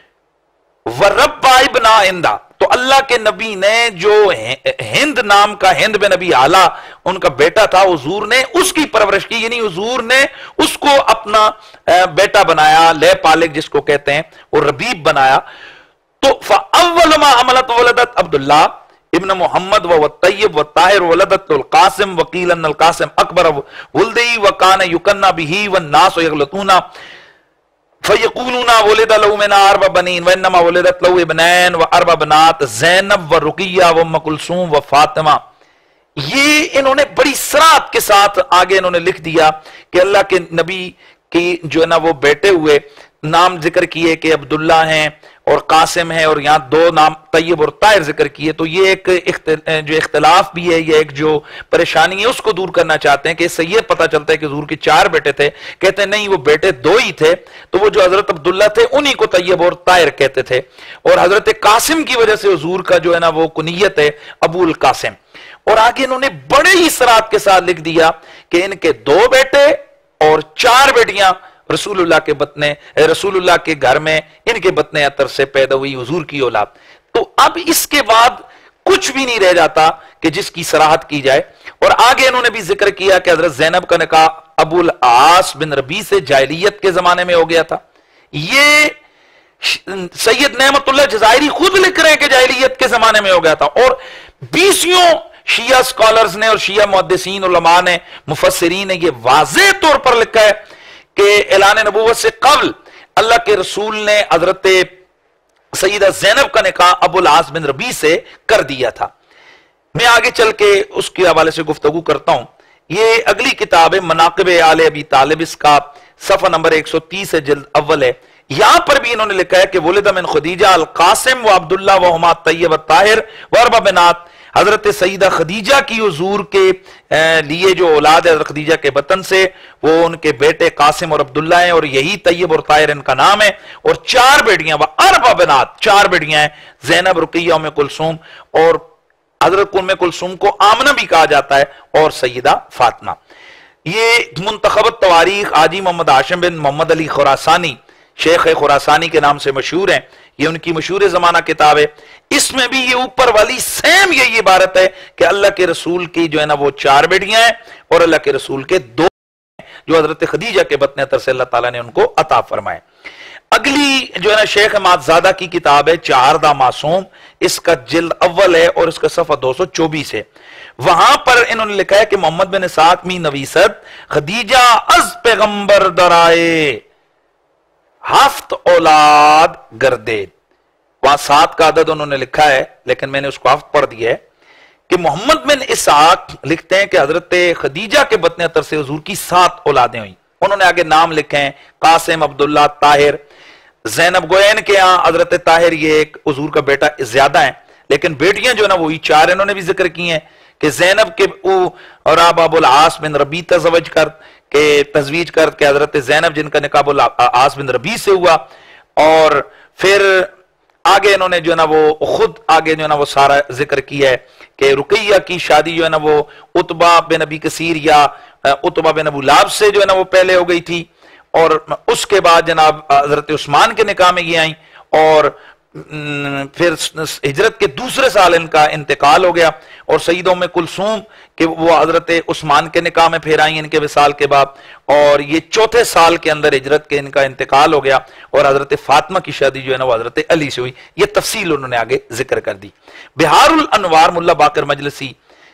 وربا ابن ہندا، تو اللہ کے نبی نے جو ہند نام کا ہند بن ابی حالہ ان کا بیٹا تھا، حضور نے اس کی پرورش کی، یعنی حضور نے اس کو اپنا بیٹا بنایا، لے پالک جس کو کہتے ہیں، اور ربیب بنایا. تو فاول ما حملت ولدت عبداللہ ابن محمد والطیب والطاہر ولدت القاسم وقیل ان القاسم اکبر ولدی وکان یکنہ بہی والناس یغلطون فیقولون ولد له من 4 بنین وانما ولدت له ابنین و4 بنات زینب و رقیہ و ام کلثوم و فاطمہ. یہ انہوں نے بڑی صراحت کے ساتھ آگے انہوں نے لکھ دیا کہ اللہ کے نبی کی جو ہے نا وہ بیٹے ہوئے، نام ذکر کیے کہ عبداللہ ہیں اور قاسم ہیں، اور یہاں 2 نام طیب اور طاہر ذکر کیے. تو یہ ایک جو اختلاف بھی ہے، یہ ایک جو پریشانی ہے اس کو دور کرنا چاہتے ہیں کہ اس سے یہ پتہ چلتا ہے کہ حضور کے 4 بیٹے تھے. کہتے ہیں نہیں، وہ بیٹے 2 ہی تھے، تو وہ جو حضرت عبداللہ تھے انہی کو طیب اور طاہر کہتے تھے، اور حضرت قاسم کی وجہ سے حضور کا جو ہے نا وہ کنیت ہے ابو القاسم. اور آگے انہوں نے بڑے ہی صراحت کے ساتھ لکھ دیا کہ ان کے 2 بیٹے اور 4 بیٹیاں رسول اللہ کے گھر میں ان کے بطن عطر سے پیدا ہوئی حضور کی اولاد. تو اب اس کے بعد کچھ بھی نہیں رہ جاتا کہ جس کی صراحت کی جائے. اور آگے انہوں نے بھی ذکر کیا کہ حضرت زینب کا نکاح ابو العاص بن ربی سے جاہلیت کے زمانے میں ہو گیا تھا. یہ سید نعمت اللہ جزائری خود لکھ رہے ہیں کہ جاہلیت کے زمانے میں ہو گیا تھا, اور 20 شیعہ سکالرز نے اور شیعہ محدثین علماء نے مفسرین نے یہ واضح طور پر لکھا ہے کہ اعلان نبوت سے قبل اللہ کے رسول نے حضرت سیدہ زینب کا نکاح ابو العاص بن ربی سے کر دیا تھا. میں آگے چل کے اس کے حوالے سے گفتگو کرتا ہوں. یہ اگلی کتاب ہے مناقب آل ابی طالب, اس کا صفحہ نمبر 130 ہے, جلد اول ہے. یہاں پر بھی انہوں نے لکھا ہے کہ ولد من خدیجہ القاسم و عبداللہ و ہما طیب الطاہر و اربع بنات, حضرت سیدہ خدیجہ کی حضور کے لیے جو اولاد ہے حضرت خدیجہ کے بطن سے, وہ ان کے بیٹے قاسم اور عبداللہ ہیں, اور یہی طیب اور طاہر ان کا نام ہے, اور 4 بیٹیاں و اربع بنات, 4 بیٹیاں ہیں, زینب, رقیہ, ام کلثوم, اور حضرت ام کلثوم کو آمنہ بھی کہا جاتا ہے, اور سیدہ فاطمہ. یہ منتخبت تواریخ حاجی محمد ہاشم بن محمد علی خراسانی, شیخ خراسانی کے نام سے مشہور ہیں, یہ ان کی مشہور زمانہ کتاب ہے. اس میں بھی یہ اوپر والی سیم یہی عبارت ہے کہ اللہ کے رسول کی جو ہے نا وہ 4 بیٹیاں ہیں, اور اللہ کے رسول کے 2 ہیں جو حضرت خدیجہ کے بطن اطہر سے اللہ تعالیٰ نے ان کو عطا فرمائے. اگلی جو ہے نا شیخ حماد زادہ کی کتاب ہے چہاردہ معصوم, اس کا جلد اول ہے اور اس کا صفحہ 224 ہے. وہاں پر انہوں نے لکھا ہے کہ محمد بن اسحاق می نویست خدیجہ از پیغمبر درائے 7 اولاد گردے. وہاں 7 کا عدد انہوں نے لکھا ہے, لیکن میں نے اس کو 7 پڑھ دیا ہے کہ محمد بن اسحاق لکھتے ہیں کہ حضرت خدیجہ کے بطن اطہر سے حضور کی 7 اولادیں ہوئیں. انہوں نے آگے نام لکھے ہیں قاسم, عبداللہ, طاہر, زینب. گوین کے ہاں حضرت طاہر یہ ایک حضور کا بیٹا زیادہ ہیں, لیکن بیٹیاں جو ہے نا وہی 4 انہوں نے بھی ذکر کی ہیں کہ زینب کے اور ابو العاص بن ربی تزویج کر کے حضرت زینب جن کا نکاح ابو العاص بن ربی سے ہوا, اور پھر آگے انہوں نے جو ہے نا وہ خود آگے جو ہے نا وہ سارا ذکر کیا ہے کہ رقیہ کی شادی جو ہے نا وہ عتبہ بن ابی کثیر یا عتبہ بن ابو لہب سے جو ہے نا وہ پہلے ہو گئی تھی, اور اس کے بعد جناب حضرت عثمان کے نکاح میں یہ آئیں, اور پھر ہجرت کے دوسرے سال ان کا انتقال ہو گیا, اور سیدہ ام کلثوم کہ وہ حضرت عثمان کے نکاح میں پھر آئیں ان کے وصال کے بعد, اور یہ 4تھے سال کے اندر ہجرت کے ان کا انتقال ہو گیا, اور حضرت فاطمہ کی شادی جو ہے نا وہ حضرت علی سے ہوئی. یہ تفصیل انہوں نے آگے ذکر کر دی. بہار الانوار ملا باقر مجلسی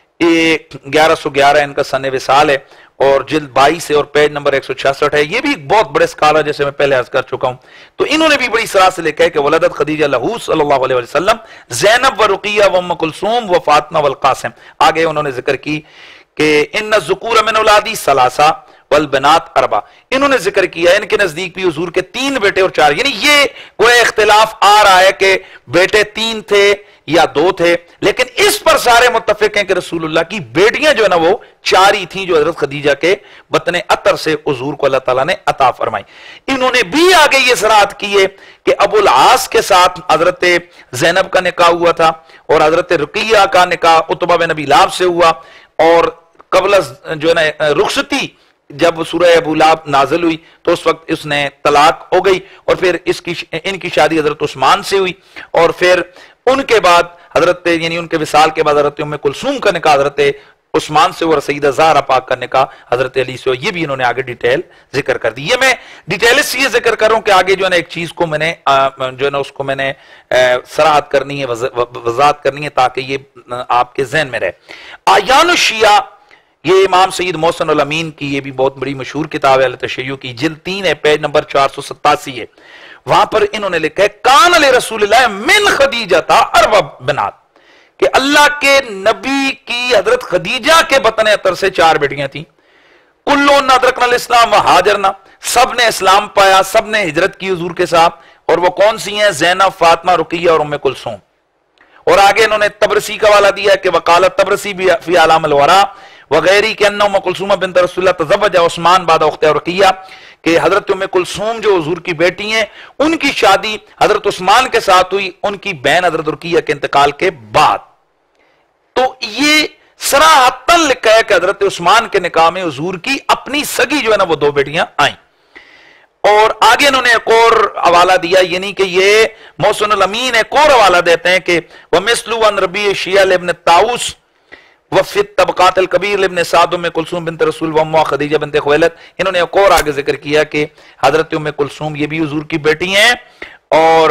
1111 ان کا سن وصال ہے, اور جلد 22 ہے اور پیج نمبر 166 ہے. یہ بھی ایک بہت بڑے اسکالر جیسے میں پہلے عرض کر چکا ہوں. تو انہوں نے بھی بڑی صراحت سے لکھا ہے کہ ولدت خدیجہ لہو صلی اللہ علیہ وسلم زینب و رقیہ و ام کلثوم و فاطمہ والقاسم. آگے انہوں نے ذکر کی کہ ان الذکور من اولادی ثلاثہ والبنات 4. انہوں نے ذکر کیا ہے ان کے نزدیک بھی حضور کے 3 بیٹے اور 4, یعنی یہ کوئی اختلاف آ رہا ہے کہ بیٹے 3 تھے یا 2 تھے, لیکن اس پر سارے متفق ہیں کہ رسول اللہ کی بیٹیاں جو ہے نا وہ 4 ہی تھیں جو حضرت خدیجہ کے بطن اطہر سے حضور کو اللہ تعالیٰ نے عطا فرمائی. انہوں نے بھی آگے یہ صراحت کی ہے کہ ابو العاص کے ساتھ حضرت زینب کا نکاح ہوا تھا, اور حضرت رقیہ کا نکاح عتبہ بن ابی لہب سے ہوا, اور قبل جو ہے نا رخصتی جب سورہ ابو لہب نازل ہوئی تو اس وقت اس نے طلاق ہو گئی, اور پھر ان کی شادی حضرت عثمان سے ہوئی, اور پھر ان کے بعد حضرت یعنی ان کے وصال کے بعد حضرت ام کلثوم کا نکاح حضرت عثمان سے, اور سیدہ زہرا پاک کا نکاح حضرت علی سے. یہ بھی انہوں نے آگے ڈیٹیل ذکر کر دی. یہ میں ڈیٹیل اس لیے ذکر کر رہا ہوں کہ آگے جو ہے نا ایک چیز کو میں نے جو ہے نا اس کو میں نے صراحت کرنی ہے, وضاحت کرنی ہے, تاکہ یہ آپ کے ذہن میں رہے. اعیان الشیعہ یہ امام سید محسن الامین کی یہ بھی بہت بڑی مشہور کتاب ہے التشیع کی, جلد 3 ہے, پیج نمبر 487 ہے. وہاں پر انہوں نے لکھا ہے کان علی رسول اللہ من خدیجہ تا 4 بنات, کہ اللہ کے نبی کی حضرت خدیجہ کے بطن اطہر سے 4 بیٹیاں تھیں. کلون ادرکنا الاسلام و حاجرنا, سب نے اسلام پایا, سب نے ہجرت کی حضور کے ساتھ, اور وہ کون سی ہیں؟ زینب, فاطمہ, رقیہ اور ام کلثوم. اور آگے انہوں نے تبرسی کا حوالہ دیا کہ وقالت تبرسی بھی فی علام الورا وغیری کہ ان ام کلثوم بنت رسول اللہ تزوج عثمان بعد اخت رقیہ, کہ حضرت ام کلثوم جو حضور کی بیٹی ہیں ان کی شادی حضرت عثمان کے ساتھ ہوئی, ان کی بہن حضرت رقیہ کے انتقال کے بعد. تو یہ صراحتاً لکھا ہے کہ حضرت عثمان کے نکاح میں حضور کی اپنی سگی جو ہے نا وہ 2 بیٹیاں آئیں. اور آگے انہوں نے ایک اور حوالہ دیا, یعنی کہ یہ محسن الامین ایک اور حوالہ دیتے ہیں کہ وَمِثْلُ وَنْ رَبِيعِ شِيَعَ لِابْنِ طاؤس वफ़ित तबक़ात अल कबीर इब्न साद उम्मे कुलसूम बिन्त रसूल व उम्मुहा खदीजा बिन्त खुवैलद। इन्होंने एक और आगे जिक्र किया कि हजरत उम्मे कुलसूम ये भी हुजूर की बेटी हैं और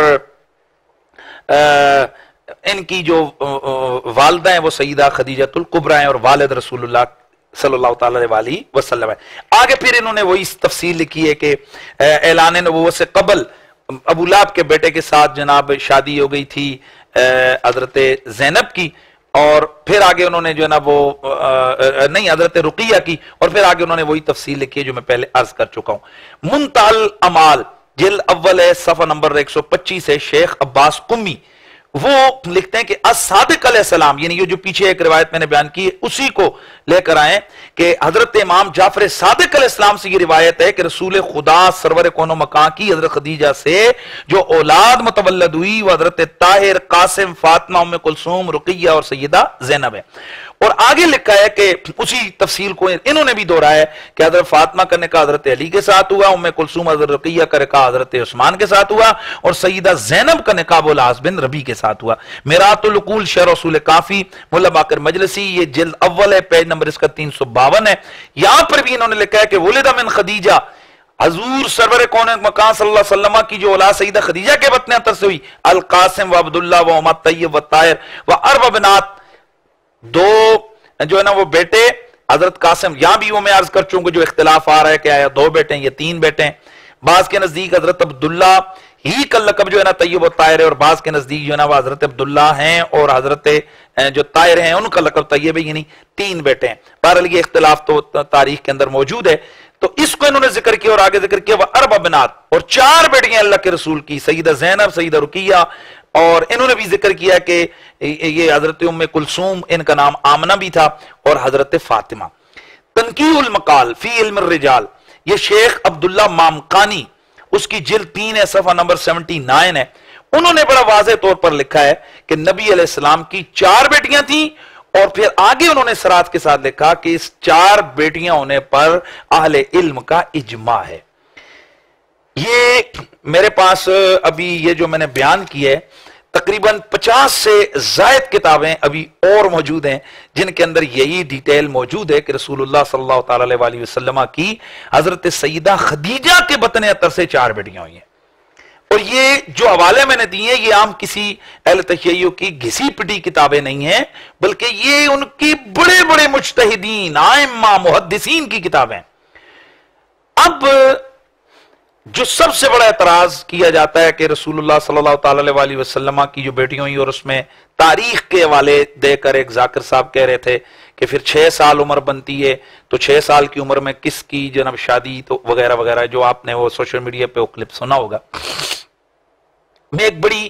इनकी जो वालिदा हैं वो सईदा खदीजतुल कुबरा हैं और वालिद रसूलुल्लाह सल्लल्लाहु अलैहि वसल्लम है। आगे फिर इन्होंने वही तफसील लिखी है कि ऐलान नबुव्वत से कबल अबू लहब के बेटे के साथ जनाब शादी हो गई थी हजरत ज़ैनब की, और फिर आगे उन्होंने जो है ना वो नहीं हजरत रुकिया की, और फिर आगे उन्होंने वही तफसील लिखी है जो मैं पहले अर्ज कर चुका हूं। मुंतहल अमाल जिल्द अव्वल है, सफ़ा नंबर 125 है। शेख अब्बास कुम्मी वो लिखते हैं कि as-सादिक अलैहिस्सलाम, यानी ये जो पीछे एक रिवायत मैंने बयान की उसी को लेकर आए कि हजरत इमाम जाफर सादिक अलैहिस्सलाम से ये रिवायत है कि रसूल खुदा सरवर कोनो मकां की हजरत खदीजा से जो औलाद मुतवल्लद हुई वो हजरत ताहिर, कासिम, फातिमा, उम्मे कुलसूम, रुकिया और सैयदा ज़ैनब है। और आगे लिखा है कि उसी तफसील को इन्होंने भी दोहराया है कि हजरत फातिमा का निकाह हजरत अली के साथ हुआ, उम्मे कुलसूम हजरत रुकिया का निकाह हजरत उस्मान के साथ हुआ, और सैयदा ज़ैनब का निकाह अबुल आस बिन रबी के साथ हुआ। मिरातुल उकूल शरह उसूल काफी मुल्ला बाकर मजलिसी, ये जिल्द अव्वल है, पेज नंबर इसका 352 है। यहां पर भी इन्होंने लिखा है कि वुलिदा मिन खदीजा, हजूर सरवर कौन मकान सल्लल्लाहु अलैहि वसल्लम की जो औलाद सईदा खदीजा के बतन अतर से हुई, अल कासिम व अब्दुल्लाह व उमर तय्यब व ताहिर व अरबा बिनात, दो जो है ना वो बेटे हजरत कासिम। यहां भी वो मैं अर्ज कर चुका जो इख्तिलाफ आ रहा है कि आया दो बेटे हैं या तीन बेटे हैं। बाज के नजदीक हजरत अब्दुल्ला ही का लकब जो है ना तय्यब व ताहिर है, और बाज के नजदीक जो है ना वो हजरत अब्दुल्ला हैं और हजरत जो ताहिर हैं उनका लकब तय्यब है, यानी तीन बेटे हैं। बहरहाल ये इख्तिलाफ तो तारीख के अंदर मौजूद है। तो इसको इन्होंने जिक्र किया और आगे जिक्र किया वह अरबा बिनात, और चार बेटियां अल्लाह के रसूल की, सईदा ज़ैनब, सईदा रुकिया, और इन्होंने भी जिक्र किया कि ये हजरत उम्मे कुलसूम, इनका नाम आमना भी था, और हजरत फातिमा। तनकीहुल मकाल फी इल्म रिजाल, ये शेख अब्दुल्ला मामकानी, उसकी जिल्द 3 है, सफा नंबर 79 है। उन्होंने बड़ा वाज़ेह तौर पर लिखा है कि नबी अलैहिस्सलाम की चार बेटियां थीं, और फिर आगे उन्होंने सरात के साथ लिखा कि इस चार बेटियां होने पर अहले इल्म का इजमा है। ये मेरे पास अभी ये जो मैंने बयान किया है तकरीबन 50 से जायद किताबें अभी और मौजूद हैं जिनके अंदर यही डिटेल मौजूद है कि रसूलुल्लाह सल्लल्लाहु अलैहि वसल्लम की हजरत सईदा खदीजा के बतन अतर से चार बेटियां हुई हैं। और ये जो हवाले मैंने दिए हैं ये आम किसी अहले तशय्युअ की घिसी पिटी किताबें नहीं है, बल्कि ये उनकी बड़े बड़े मुज्तहिदीन, आइम्मा, मुहद्दिसीन की किताबें। अब जो सबसे बड़ा एतराज किया जाता है कि रसूलुल्लाह सल्लल्लाहु अलैहि वसल्लम की जो बेटियां हुई, और उसमें तारीख के हवाले देकर एक जाकिर साहब कह रहे थे कि फिर 6 साल उम्र बनती है, तो 6 साल की उम्र में किसकी जनाब शादी, तो वगैरह वगैरह, जो आपने वो सोशल मीडिया पे वो क्लिप सुना होगा। मैं एक बड़ी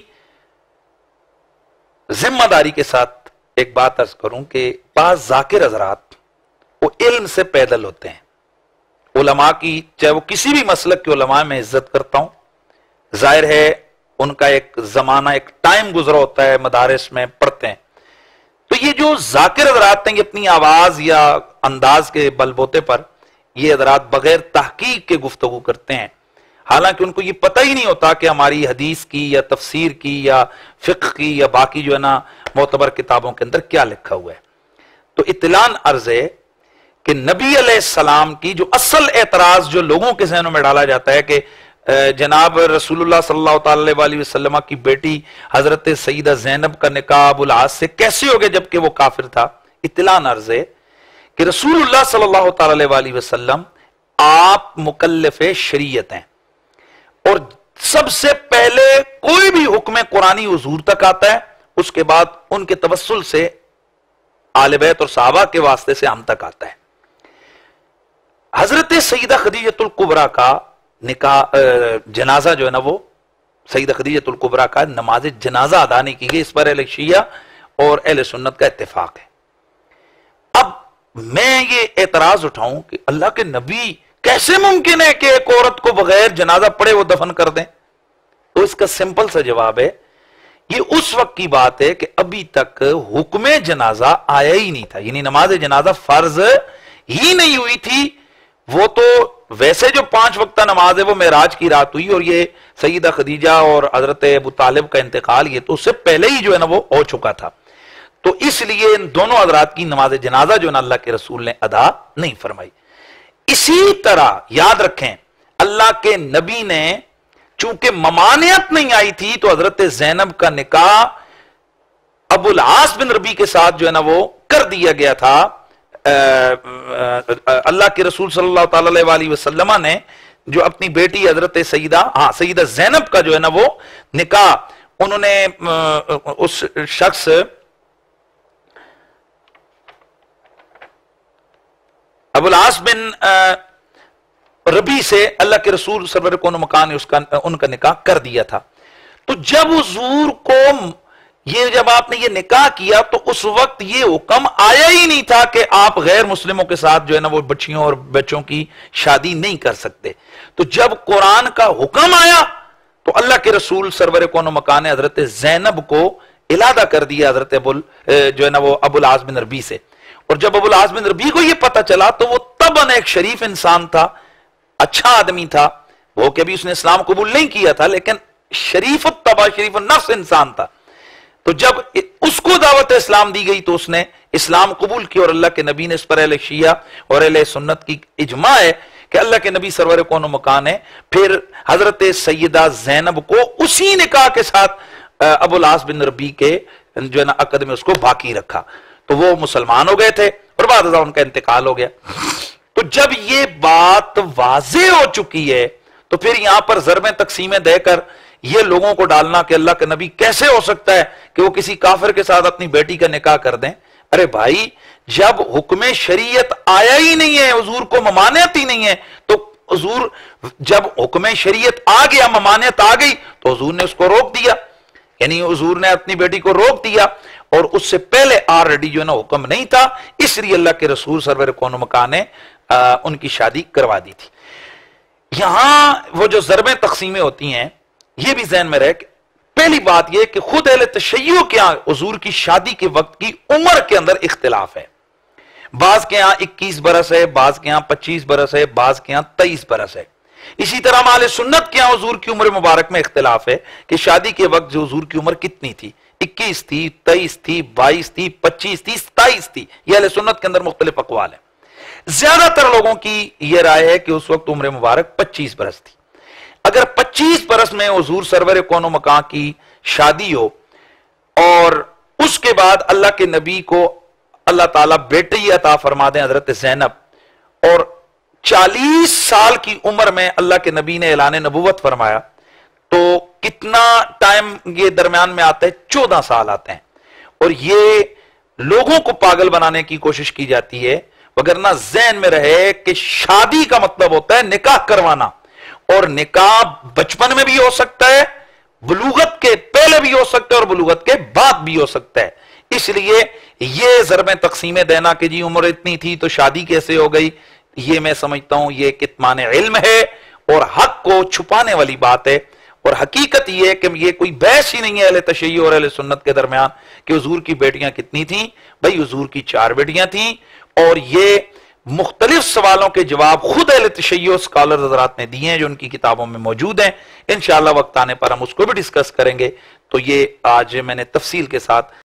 जिम्मेदारी के साथ एक बात अर्ज करूं कि बाज़ जाकिर हज़रात वो इल्म से पैदल होते हैं। उलमा की, चाहे वो किसी भी मसलक के उलमा में इज्जत करता हूं, जाहिर है उनका एक जमाना, एक टाइम गुजरा होता है, मदारिस में पढ़ते हैं। तो ये जो जाकिर हज़रात हैं, अपनी आवाज या अंदाज के बलबोते पर ये हज़रात बगैर तहकीक के गुफ्तगू करते हैं, हालांकि उनको ये पता ही नहीं होता कि हमारी हदीस की या तफसीर की या फिक्र की या बाकी जो है ना मोतबर किताबों के अंदर क्या लिखा हुआ है। तो इत्तलान अर्ज है कि नबी अलैहिस्सलाम की जो असल एतराज जो लोगों के ज़हनों में डाला जाता है कि जनाब रसूलुल्लाह सल्लल्लाहु अलैहि वसल्लम की बेटी हजरत सईदा ज़ैनब का निकाह अबुल आस से कैसे हो गया जबकि वो काफिर था। इत्तलान अर्ज है कि रसूलुल्लाह सल्लल्लाहु अलैहि वसल्लम आप मुकल्लिफ़े शरीयत हैं, और सबसे पहले कोई भी हुक्म कुरानी हुजूर तक आता है, उसके बाद उनके तवस्सुल से आले बैत और सहाबा के वास्ते से हम तक आता है। हजरत सईदा खदीजतुल कुबरा का निकाह जनाजा जो है ना, वो सईदा खदीजतुल कुबरा का नमाज जनाजा अदा नहीं की गई। इस पर अहले शिया और अहले सुन्नत का इत्तेफाक है। अब मैं ये एतराज उठाऊं कि अल्लाह के नबी कैसे मुमकिन है कि एक औरत को बगैर जनाजा पड़े वो दफन कर दें? तो इसका सिंपल सा जवाब है, ये उस वक्त की बात है कि अभी तक हुक्म जनाजा आया ही नहीं था, यानी नमाज जनाजा फर्ज ही नहीं हुई थी। वो तो वैसे जो 5 वक्त नमाज है वो मेराज की रात हुई, और ये सईदा खदीजा और हजरत अबू तालिब का इंतकाल ये तो उससे पहले ही जो है ना वो हो चुका था। تو اس لیے ان دونوں حضرات کی نماز جنازہ جو نا اللہ کے رسول نے ادا نہیں فرمائی۔ اسی طرح یاد رکھیں اللہ کے نبی نے چونکہ ممانعت نہیں آئی تھی تو حضرت زینب کا نکاح ابو العاص بن ربیع کے ساتھ جو ہے نا وہ کر دیا گیا تھا۔ اللہ کے رسول صلی اللہ تعالی علیہ وسلم نے جو اپنی بیٹی حضرت سیدہ زینب کا جو ہے نا وہ نکاح انہوں نے اس شخص ابو العاص بن ربیع سے اللہ کے رسول سرور کون و مکان نے ان کا نکاح کر دیا تھا۔ تو جب حضور کو جب آپ نے یہ نکاح کیا تو اس وقت یہ حکم آیا ہی نہیں تھا کہ آپ غیر مسلموں کے ساتھ جو ہے نا وہ بچیوں اور بچوں کی شادی نہیں کر سکتے۔ تو جب قرآن کا حکم آیا تو اللہ کے رسول سرور کون و مکان نے حضرت زینب کو علادہ کر دیا حضرت جو ہے نا وہ ابو العاص بن ربیع سے۔ اور جب ابو العاص بن ربیع کو یہ پتا چلا تو وہ طبعاً ایک شریف انسان تھا، اچھا آدمی تھا، وہ کہ بھی اس نے اسلام قبول نہیں کیا تھا لیکن شریف الطبع شریف النفس انسان تھا۔ تو جب اس کو دعوت اسلام دی گئی تو اس نے اسلام قبول کی، اور اللہ کے نبی نے اس پر اہل شیعہ اور اہل سنت کی اجماع ہے کہ اللہ کے نبی سرور کون و مکان نے پھر حضرت سیدہ زینب کو اسی نکاح کے ساتھ ابو العاص بن ربیع کے جو ہے نا عقد میں اس کو باقی رکھا، تو وہ مسلمان ہو گئے تھے اور بعد ازاں ان کا انتقال ہو گیا۔ تو جب یہ بات واضح ہو چکی ہے تو پھر یہاں پر ضربیں تقسیمیں دے کر یہ لوگوں کو ڈالنا کہ اللہ کا نبی کیسے ہو سکتا ہے کہ وہ کسی کافر کے ساتھ اپنی بیٹی کا نکاح کر دیں۔ ارے بھائی جب حکم شریعت آیا ہی نہیں ہے، حضور کو ممانعت ہی نہیں ہے، تو حضور جب حکم شریعت آ گیا، ممانعت آ گئی تو حضور نے اس کو روک دیا، یعنی حضور نے اپنی بیٹی کو روک دیا، اور اس سے پہلے آلریڈی جو ہے نا حکم نہیں تھا، اس لیے اللہ کے رسول سرور کون و مکان نے ان کی شادی کروا دی تھی۔ یہاں وہ جو ضربیں تقسیمیں ہوتی ہیں یہ بھی ذہن میں رہے کہ پہلی بات یہ کہ خود اہل تشیع کے ہاں حضور کی شادی کے وقت کی عمر کے اندر اختلاف ہے، بعض کے ہاں 21 برس ہے، بعض کے ہاں 25 برس ہے، بعض کے ہاں 23 برس ہے۔ اسی طرح اہل سنت کے ہاں حضور کی عمر مبارک میں اختلاف ہے کہ شادی کے وقت جو حضور کی عمر کتنی تھی، 21 تھی، 23 تھی، 22 تھی، 25 تھی، 27 تھی، یہ اہل سنت کے اندر مختلف اقوال ہیں۔ زیادہ تر لوگوں کی یہ رائے ہے کہ اس وقت عمر مبارک 25 برس تھی۔ اگر 25 برس میں حضور سرور کون و مکان کی شادی ہو اور اس کے بعد اللہ کے نبی کو اللہ تعالیٰ بیٹی عطا فرما دیں حضرت زینب، اور 40 سال کی عمر میں اللہ کے نبی نے اعلان نبوت فرمایا، تو کتنا ٹائم یہ درمیان میں آتا ہے؟ 14 سال آتے ہیں، اور یہ لوگوں کو پاگل بنانے کی کوشش کی جاتی ہے، وگرنہ ذہن میں رہے کہ شادی کا مطلب ہوتا ہے نکاح کروانا، اور نکاح بچپن میں بھی ہو سکتا ہے، بلوغت کے پہلے بھی ہو سکتا ہے، اور بلوغت کے بعد بھی ہو سکتا ہے۔ اس لیے یہ ضربیں تقسیمیں دینا کہ جی عمر اتنی تھی تو شادی کیسے ہو گئی، یہ میں سمجھتا ہوں یہ کتمان علم ہے اور حق کو چھپانے والی بات ہے، اور حقیقت یہ ہے کہ یہ کوئی بحث ہی نہیں ہے اہل تشیع اور اہل سنت کے درمیان کہ حضور کی بیٹیاں کتنی تھیں۔ بھائی حضور کی 4 بیٹیاں تھیں، اور یہ مختلف سوالوں کے جواب خود اہل تشیع سکالر حضرات نے دیے ہیں جو ان کی کتابوں میں موجود ہیں۔ انشاءاللہ وقت آنے پر ہم اس کو بھی ڈسکس کریں گے۔ تو یہ آج میں نے تفصیل کے ساتھ